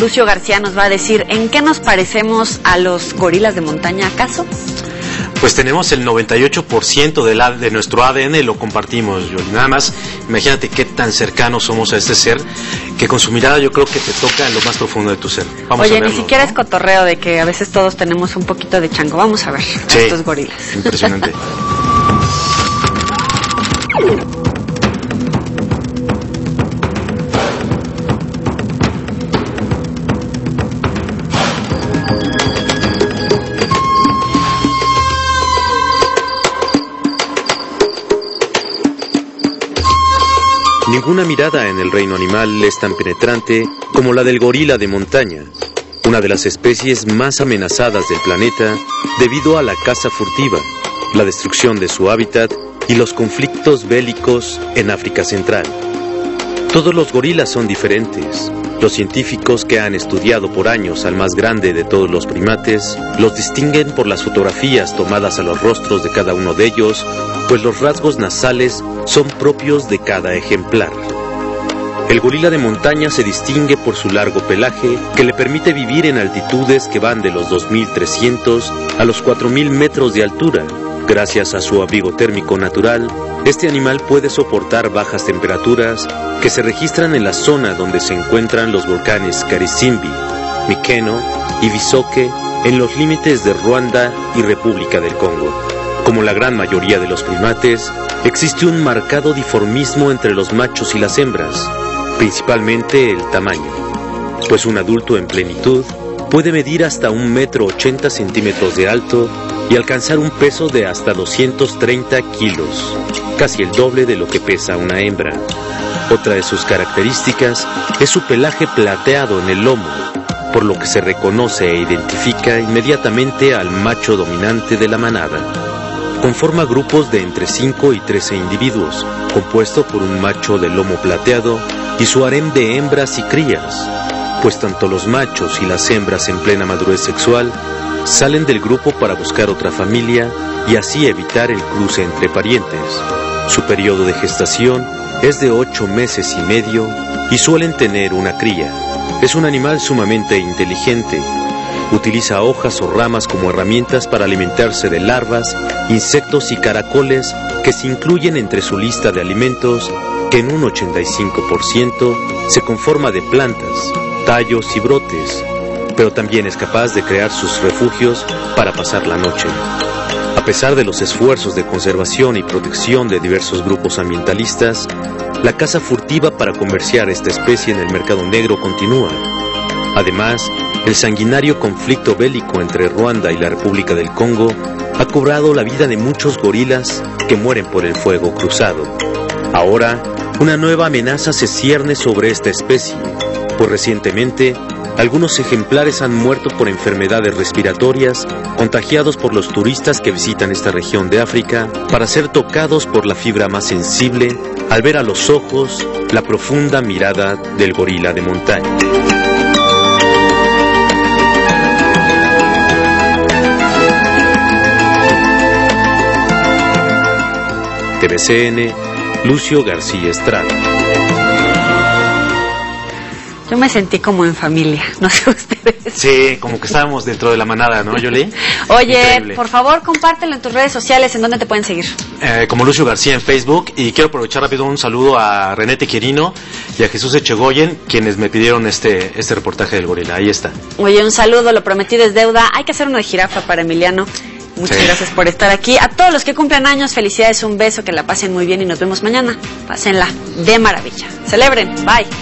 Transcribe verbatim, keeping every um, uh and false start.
Lucio García nos va a decir en qué nos parecemos a los gorilas de montaña, ¿acaso? Pues tenemos el noventa y ocho por ciento de, la, de nuestro A D N lo compartimos, Yoli. Nada más, imagínate qué tan cercanos somos a este ser, que con su mirada yo creo que te toca en lo más profundo de tu ser. Vamos Oye, a verlo, ni siquiera ¿no? Es cotorreo de que a veces todos tenemos un poquito de chango. Vamos a ver Sí, a estos gorilas. Impresionante. Ninguna mirada en el reino animal es tan penetrante como la del gorila de montaña, una de las especies más amenazadas del planeta debido a la caza furtiva, la destrucción de su hábitat y los conflictos bélicos en África Central. Todos los gorilas son diferentes. Los científicos que han estudiado por años al más grande de todos los primates los distinguen por las fotografías tomadas a los rostros de cada uno de ellos, pues los rasgos nasales son propios de cada ejemplar. El gorila de montaña se distingue por su largo pelaje que le permite vivir en altitudes que van de los dos mil trescientos a los cuatro mil metros de altura. Gracias a su abrigo térmico natural, este animal puede soportar bajas temperaturas que se registran en la zona donde se encuentran los volcanes Karisimbi, Mikeno y Bisoke en los límites de Ruanda y República del Congo. Como la gran mayoría de los primates, existe un marcado dimorfismo entre los machos y las hembras, principalmente el tamaño, pues un adulto en plenitud puede medir hasta un metro ochenta centímetros de alto y alcanzar un peso de hasta doscientos treinta kilos, casi el doble de lo que pesa una hembra. Otra de sus características es su pelaje plateado en el lomo, por lo que se reconoce e identifica inmediatamente al macho dominante de la manada. Conforma grupos de entre cinco y trece individuos, compuesto por un macho de lomo plateado y su harem de hembras y crías, pues tanto los machos y las hembras en plena madurez sexual salen del grupo para buscar otra familia y así evitar el cruce entre parientes. Su periodo de gestación es de ocho meses y medio y suelen tener una cría. Es un animal sumamente inteligente. Utiliza hojas o ramas como herramientas para alimentarse de larvas, insectos y caracoles que se incluyen entre su lista de alimentos, que en un ochenta y cinco por ciento se conforma de plantas, tallos y brotes, pero también es capaz de crear sus refugios para pasar la noche. A pesar de los esfuerzos de conservación y protección de diversos grupos ambientalistas, la caza furtiva para comerciar esta especie en el mercado negro continúa. Además, el sanguinario conflicto bélico entre Ruanda y la República del Congo ha cobrado la vida de muchos gorilas que mueren por el fuego cruzado. Ahora, una nueva amenaza se cierne sobre esta especie, pues recientemente algunos ejemplares han muerto por enfermedades respiratorias contagiados por los turistas que visitan esta región de África para ser tocados por la fibra más sensible al ver a los ojos la profunda mirada del gorila de montaña. T V C N, Lucio García Estrada. Yo me sentí como en familia, no sé ustedes. Sí, como que estábamos dentro de la manada, ¿no, Yoli? Oye, Increíble. Por favor, compártelo en tus redes sociales, ¿en dónde te pueden seguir? Eh, como Lucio García en Facebook, y quiero aprovechar rápido un saludo a René Tequerino y a Jesús Echegoyen, quienes me pidieron este, este reportaje del gorila. Ahí está. Oye, un saludo, lo prometido es deuda. Hay que hacer uno de jirafa para Emiliano. Muchas Sí. gracias por estar aquí. A todos los que cumplen años, felicidades, un beso, que la pasen muy bien y nos vemos mañana. Pásenla de maravilla. Celebren. Bye.